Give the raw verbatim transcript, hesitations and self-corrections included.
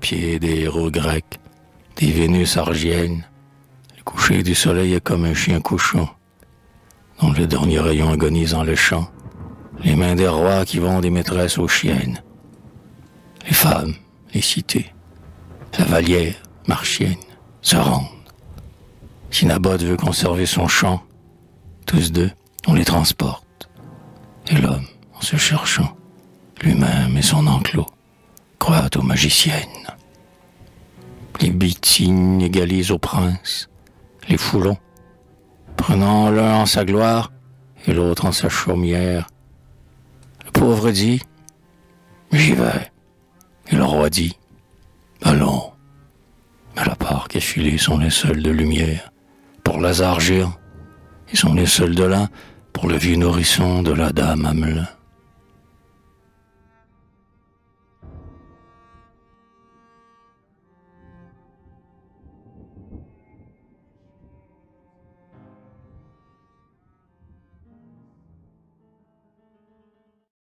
pieds des héros grecs, des Vénus argiennes. Le coucher du soleil est comme un chien couchant, dont le dernier rayon agonise dans le champ. Les mains des rois qui vont des maîtresses aux chiennes. Les femmes, les cités, la Vallière, Marchienne, se rendent. Si Naboth veut conserver son champ, tous deux, on les transporte. Et l'homme, en se cherchant, lui-même et son enclos, croit aux magiciennes. Les bitines égalisent aux princes, les foulons, prenant l'un en sa gloire et l'autre en sa chaumière. Le pauvre dit, j'y vais. Et le roi dit, allons. Mais la part qu'effilés sont les seuls de lumière pour Lazare géant, ils sont les seuls de lin pour le vieux nourrisson de la dame Hamelin.